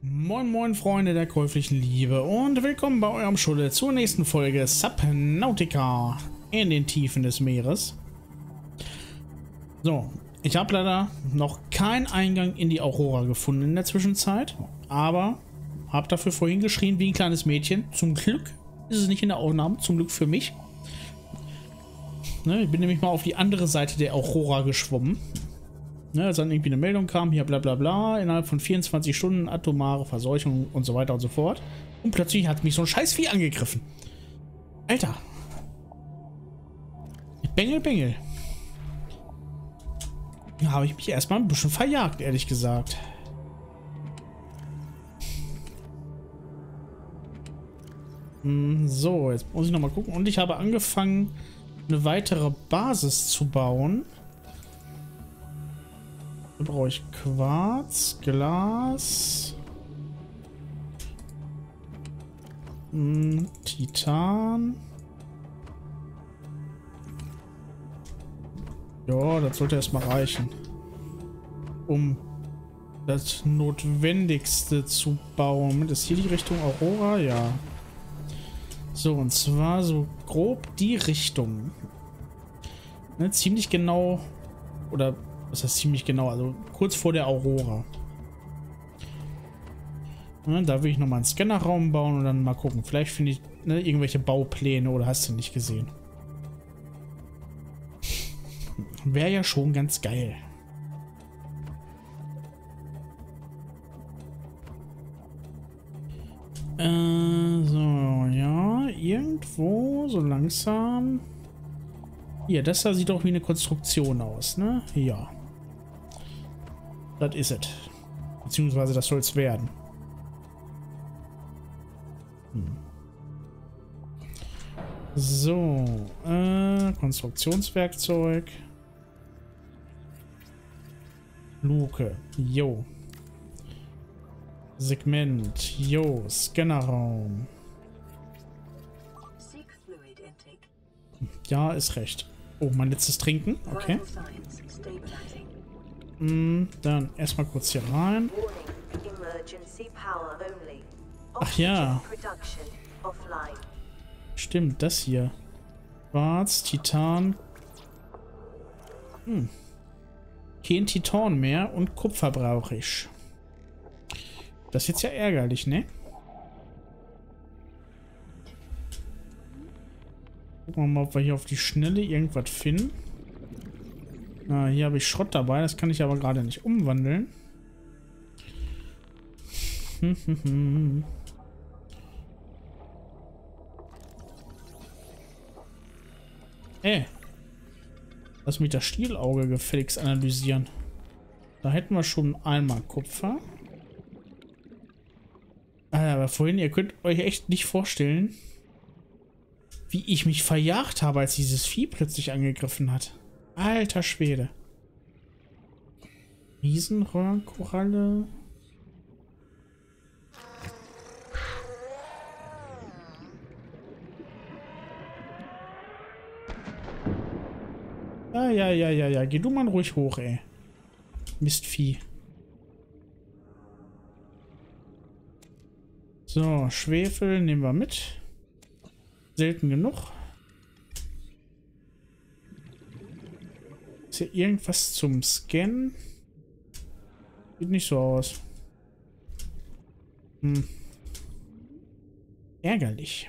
Moin moin Freunde der käuflichen Liebe und willkommen bei eurem Schule zur nächsten Folge Subnautica in den Tiefen des Meeres. So, ich habe leider noch keinen Eingang in die Aurora gefunden in der Zwischenzeit, aber habe dafür vorhin geschrien wie ein kleines Mädchen. Zum Glück ist es nicht in der Aufnahme, zum Glück für mich. Ne, ich bin nämlich mal auf die andere Seite der Aurora geschwommen. Ne, als dann irgendwie eine Meldung kam, hier bla bla bla, innerhalb von 24 Stunden atomare Verseuchung und so weiter und so fort. Und plötzlich hat mich so ein Scheißvieh angegriffen. Alter. Bengel, Bengel. Da habe ich mich erstmal ein bisschen verjagt, ehrlich gesagt. So, jetzt muss ich nochmal gucken. Und ich habe angefangen, eine weitere Basis zu bauen. Da brauche ich Quarz, Glas, Titan. Ja, das sollte erstmal reichen, um das Notwendigste zu bauen. Ist hier die Richtung Aurora? Ja. So, und zwar so grob die Richtung. Ne, ziemlich genau, oder was heißt ziemlich genau, also kurz vor der Aurora. Ja, da will ich nochmal einen Scannerraum bauen und dann mal gucken. Vielleicht finde ich irgendwelche Baupläne oder hast du nicht gesehen. Wäre ja schon ganz geil. So, ja, irgendwo so langsam. Hier, das da sieht doch wie eine Konstruktion aus, ne? Ja. Das ist es. Beziehungsweise das soll es werden. So, Konstruktionswerkzeug. Luke, jo. Segment, jo. Scannerraum. Ja, ist recht. Oh, mein letztes Trinken. Okay. Dann erstmal kurz hier rein. Ach ja. Stimmt, das hier. Quarz, Titan. Kein Titan mehr und Kupfer brauche ich. Das ist jetzt ja ärgerlich, ne? Gucken wir mal, ob wir hier auf die Schnelle irgendwas finden. Ah, hier habe ich Schrott dabei, das kann ich aber gerade nicht umwandeln. Ey. Lass mich das Stielauge gefälligst analysieren. Da hätten wir schon einmal Kupfer. Aber vorhin, ihr könnt euch echt nicht vorstellen, wie ich mich verjagt habe, als dieses Vieh plötzlich angegriffen hat. Alter Schwede. Riesenröhrenkoralle. Ja. Geh du mal ruhig hoch, ey. Mistvieh. So, Schwefel nehmen wir mit. Selten genug. Ist hier irgendwas zum Scannen? Sieht nicht so aus. Ärgerlich.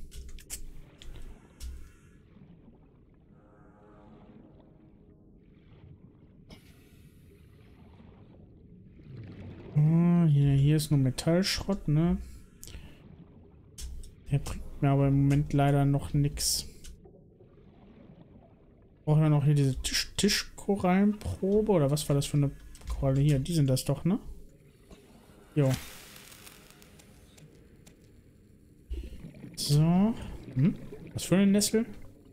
Hier ist nur Metallschrott, ne? Der bringt mir aber im Moment leider noch nichts. Brauchen wir noch hier diese Tischkorallenprobe oder was war das für eine Koralle hier? Die sind das doch, ne? Jo. So. Was für eine Nessel?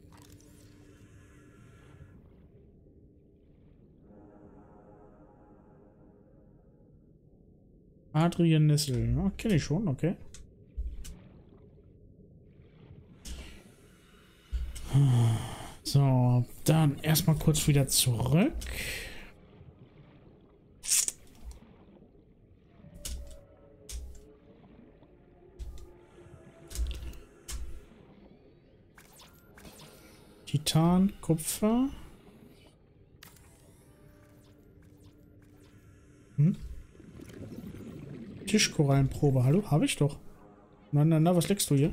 Adrian Nessel. Ja, kenne ich schon, okay. So, dann erstmal kurz wieder zurück. Titan, Kupfer. Hm? Tischkorallenprobe. Hallo? Habe ich doch. Na, na, na, was legst du hier?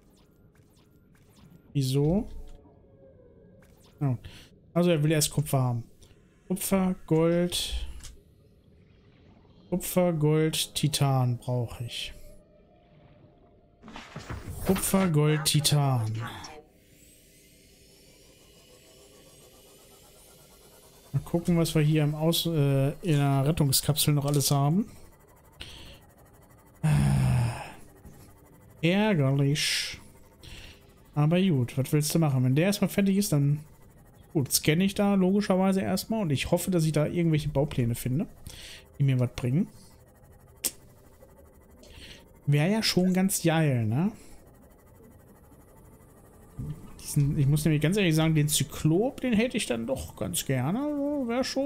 Wieso? Oh. Also er will erst Kupfer haben. Kupfer, Gold. Kupfer, Gold, Titan brauche ich. Kupfer, Gold, Titan. Mal gucken, was wir hier in der Rettungskapsel noch alles haben. Ärgerlich. Aber gut, was willst du machen? Wenn der erstmal fertig ist, dann gut, scanne ich da logischerweise erstmal und ich hoffe, dass ich da irgendwelche Baupläne finde, die mir was bringen. Wäre ja schon ganz geil, ne? Ich muss nämlich ganz ehrlich sagen, den Zyklop, den hätte ich dann doch ganz gerne. Also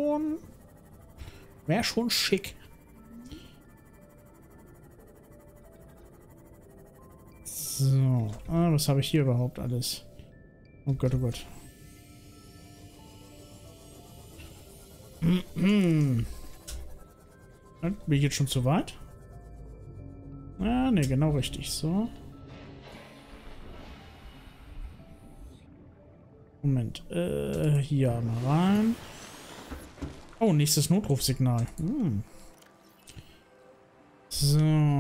wäre schon schick. So, was habe ich hier überhaupt alles? Oh Gott, oh Gott. Bin ich jetzt schon zu weit? Ah, ne, genau richtig. So. Moment. Hier mal rein. Oh, nächstes Notrufsignal. So.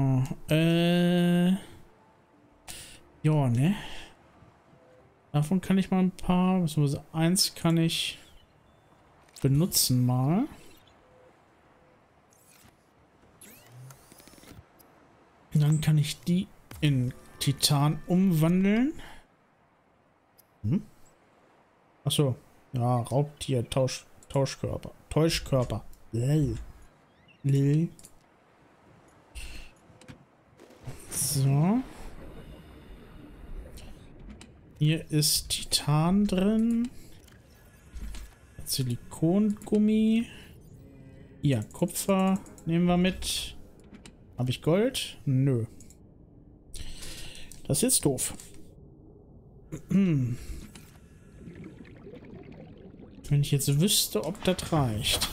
Ja, ne? Davon kann ich mal ein paar, beziehungsweise eins kann ich benutzen mal. Und dann kann ich die in Titan umwandeln. Achso. Ja, Raubtier, Tauschkörper. Täuschkörper. Lel. So. Hier ist Titan drin. Silikongummi. Ja, Kupfer nehmen wir mit. Habe ich Gold? Nö. Das ist jetzt doof. Wenn ich jetzt wüsste, ob das reicht.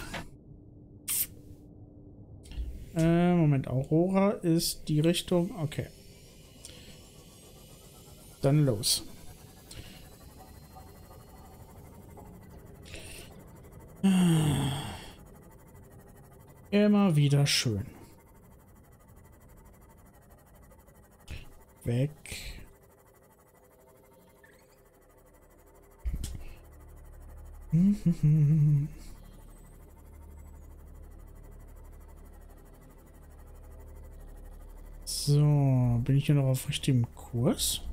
Moment, Aurora ist die Richtung. Okay. Dann los. Immer wieder schön. Weg. So, bin ich hier noch auf richtigem Kurs?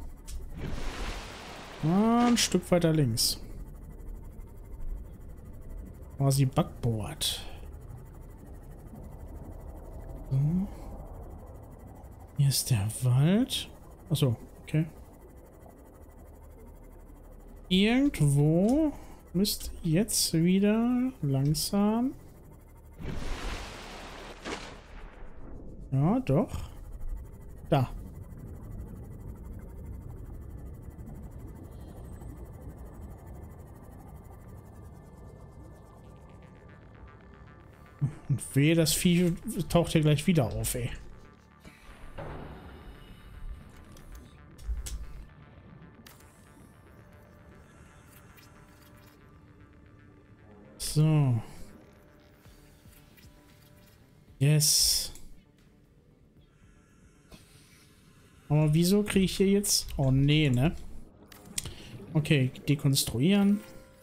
Ein Stück weiter links. Quasi Backboard. So. Hier ist der Wald. Achso, okay. Irgendwo müsste jetzt wieder langsam. Ja, doch. Da. Und wehe, das Vieh taucht hier gleich wieder auf, ey. So. Yes. Aber wieso kriege ich hier jetzt... Oh, nee, ne? Okay, dekonstruieren.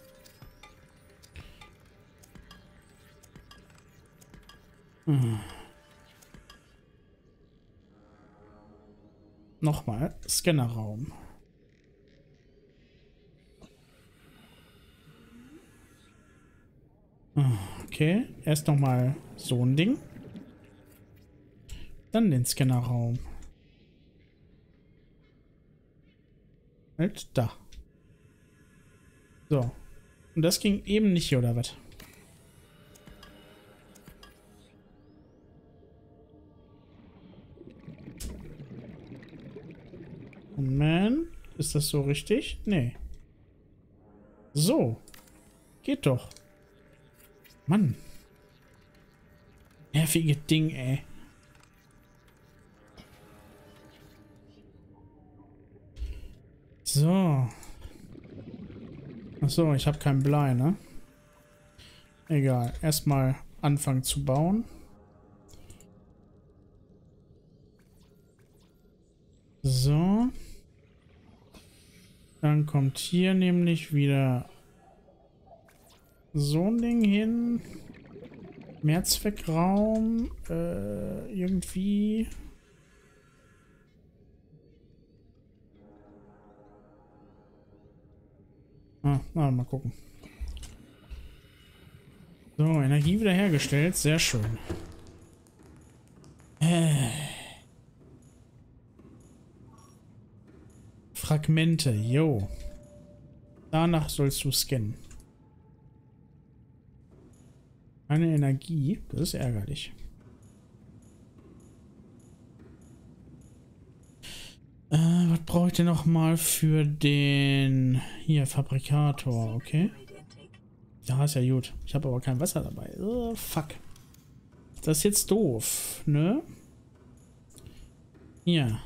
Nochmal. Scannerraum. Okay, erst nochmal so ein Ding. Dann den Scannerraum. Halt da. So. Und das ging eben nicht hier, oder was? Moment. Ist das so richtig? Nee. So. Geht doch. Mann. Nervige Ding, ey. So. Achso, ich habe kein Blei, ne? Egal. Erstmal anfangen zu bauen. So. Dann kommt hier nämlich wieder so ein Ding hin. Mehrzweckraum. Irgendwie. Mal gucken. So, Energie wiederhergestellt. Sehr schön. Fragmente, jo. Danach sollst du scannen. Keine Energie, das ist ärgerlich. Was brauche ich denn noch mal für den hier Fabrikator, okay? Ja, ist ja gut. Ich habe aber kein Wasser dabei. Fuck. Das ist jetzt doof, ne? Hier.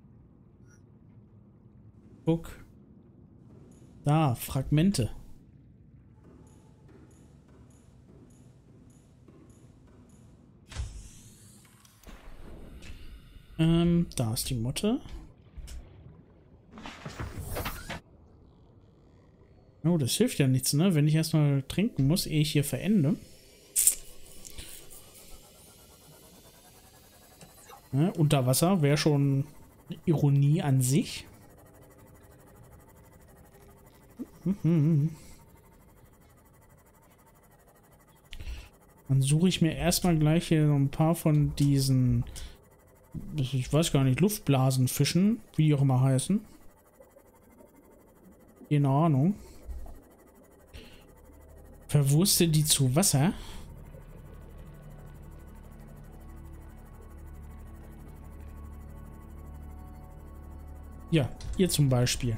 Guck. Da, Fragmente. Da ist die Motte. Oh, das hilft ja nichts, ne? Wenn ich erstmal trinken muss, ehe ich hier verende. Ja, Unterwasser wäre schon eine Ironie an sich. Dann suche ich mir erstmal gleich hier so ein paar von diesen, ich weiß gar nicht, Luftblasenfischen, wie die auch immer heißen. Keine Ahnung. Verwurste die zu Wasser. Ja, hier zum Beispiel.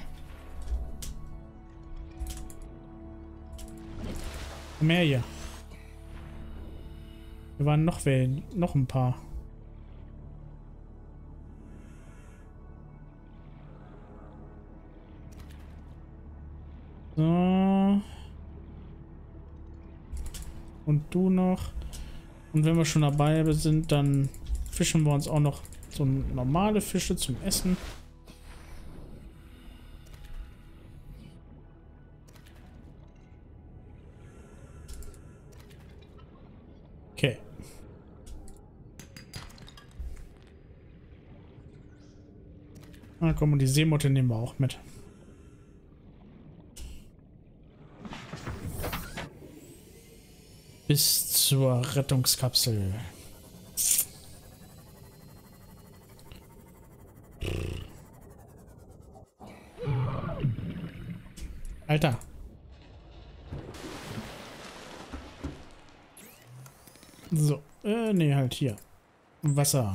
Mehr hier. Wir waren noch ein paar. So. Und du noch. Und wenn wir schon dabei sind, dann fischen wir uns auch noch so normale Fische zum Essen. Okay. Na komm, und die Seemotte nehmen wir auch mit. Bis zur Rettungskapsel. Alter. So, nee, halt hier. Wasser.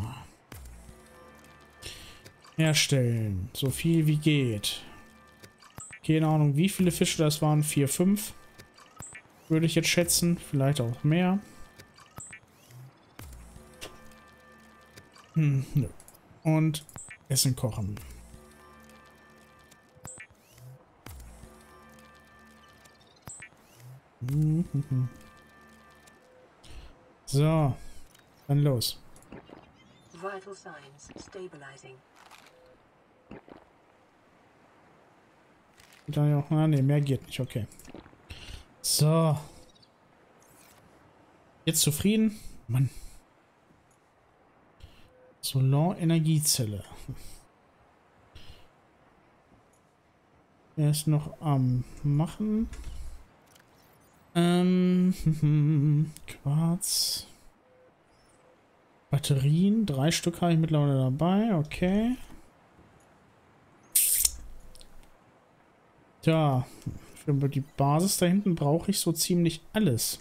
Herstellen. So viel wie geht. Keine Ahnung, wie viele Fische das waren. 4, 5. Würde ich jetzt schätzen. Vielleicht auch mehr. Nö. Und Essen kochen. So. Dann los. Vital signs stabilizing. Ne, mehr geht nicht. Okay. So. Jetzt zufrieden? Mann. Solar-Energiezelle. Er ist noch am Machen. Quarz. Batterien. 3 Stück habe ich mittlerweile dabei. Okay. Tja. Für die Basis da hinten brauche ich so ziemlich alles.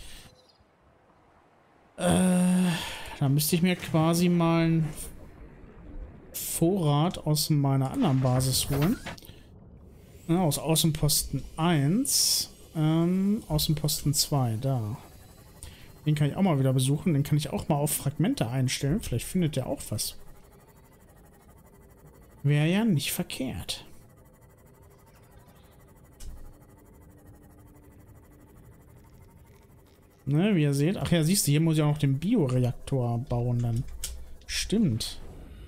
Da müsste ich mir quasi mal einen Vorrat aus meiner anderen Basis holen. Ja, aus Außenposten 1. Außenposten 2, da. Den kann ich auch mal wieder besuchen. Den kann ich auch mal auf Fragmente einstellen. Vielleicht findet der auch was. Wäre ja nicht verkehrt. Ne, wie ihr seht. Ach ja, siehst du, hier muss ich auch noch den Bioreaktor bauen dann. Stimmt.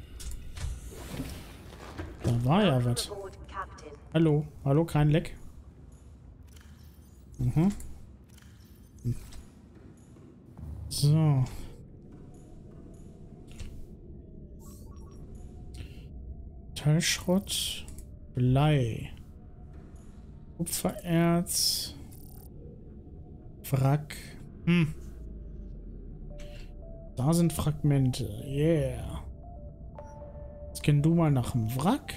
Da war ja was. Hallo, hallo, kein Leck. Mhm. So. Metallschrott. Blei. Kupfererz. Wrack. Da sind Fragmente. Yeah. Scan du mal nach dem Wrack.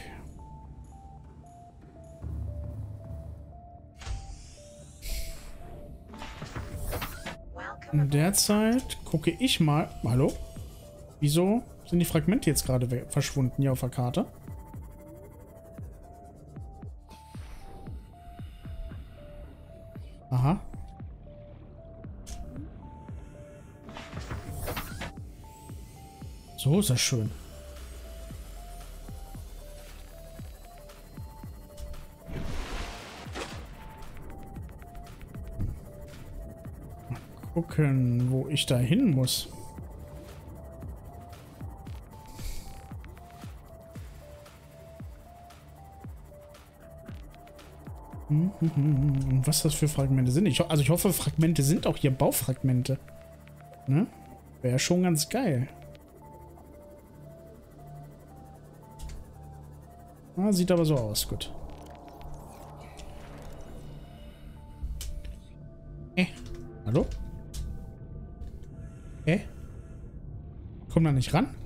In der Zeit gucke ich mal. Hallo? Wieso sind die Fragmente jetzt gerade verschwunden hier auf der Karte? Aha. So ist das schön. Mal gucken, wo ich da hin muss. Und was das für Fragmente sind. Ich hoffe, Fragmente sind auch hier Baufragmente. Ne? Wäre schon ganz geil. Ah, sieht aber so aus. Gut. Hallo? Komm da nicht ran?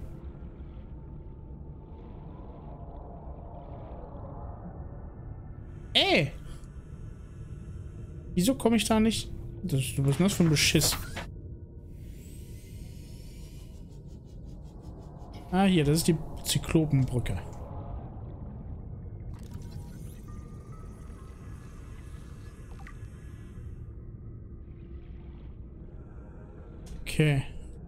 Wieso komme ich da nicht? Was ist denn das für ein Beschiss? Ah, hier, das ist die Zyklopenbrücke. Okay.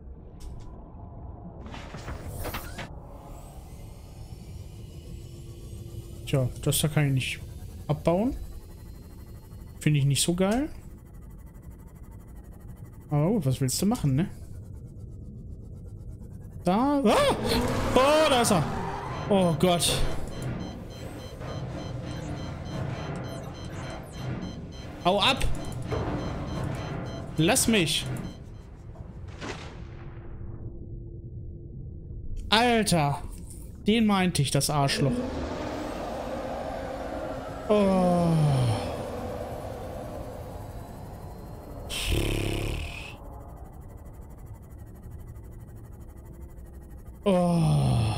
Tja, das da kann ich nicht abbauen. Finde ich nicht so geil. Aber gut, was willst du machen, ne? Da. Ah! Oh, da ist er. Oh Gott. Hau ab. Lass mich. Alter. Den meinte ich, das Arschloch. Oh. Oh.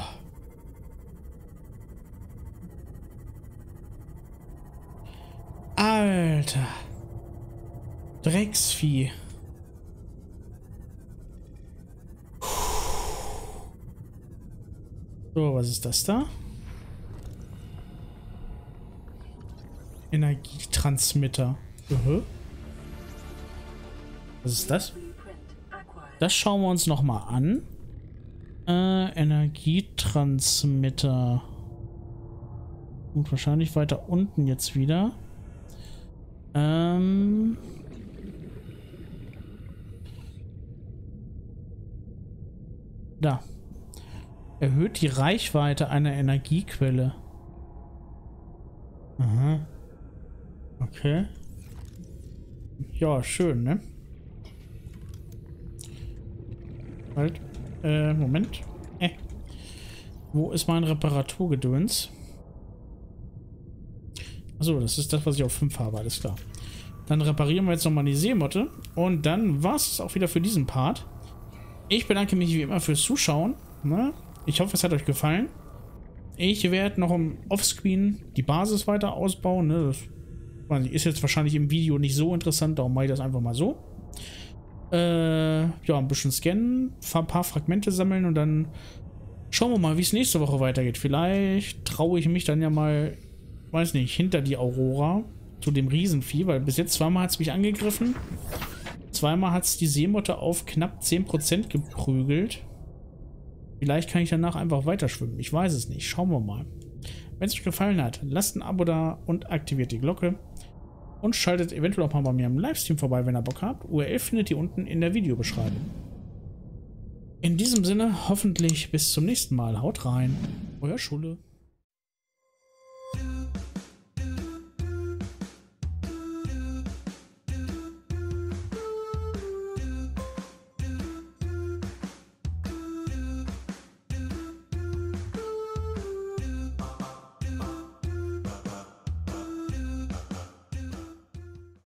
Alter. Drecksvieh. So, was ist das da? Energietransmitter. Was ist das? Das schauen wir uns noch mal an. Energietransmitter. Und wahrscheinlich weiter unten jetzt wieder. Da. Erhöht die Reichweite einer Energiequelle. Aha. Okay. Ja, schön, ne? Halt. Moment. Wo ist mein Reparaturgedöns? Achso, das ist das, was ich auf 5 habe, alles klar. Dann reparieren wir jetzt nochmal die Seemotte. Und dann war es auch wieder für diesen Part. Ich bedanke mich wie immer fürs Zuschauen. Ne? Ich hoffe, es hat euch gefallen. Ich werde noch im Offscreen die Basis weiter ausbauen. Ne? Das ist jetzt wahrscheinlich im Video nicht so interessant, darum mache ich das einfach mal so. Ja, ein bisschen scannen, ein paar Fragmente sammeln und dann schauen wir mal, wie es nächste Woche weitergeht. Vielleicht traue ich mich dann ja mal weiß nicht, hinter die Aurora, zu dem Riesenvieh, weil bis jetzt zweimal hat es mich angegriffen. Zweimal hat es die Seemotte auf knapp 10% geprügelt. Vielleicht kann ich danach einfach weiter schwimmen. Ich weiß es nicht. Schauen wir mal. Wenn es euch gefallen hat, lasst ein Abo da und aktiviert die Glocke. Und schaltet eventuell auch mal bei mir im Livestream vorbei, wenn ihr Bock habt. URL findet ihr unten in der Videobeschreibung. In diesem Sinne, hoffentlich bis zum nächsten Mal. Haut rein. Euer Schule.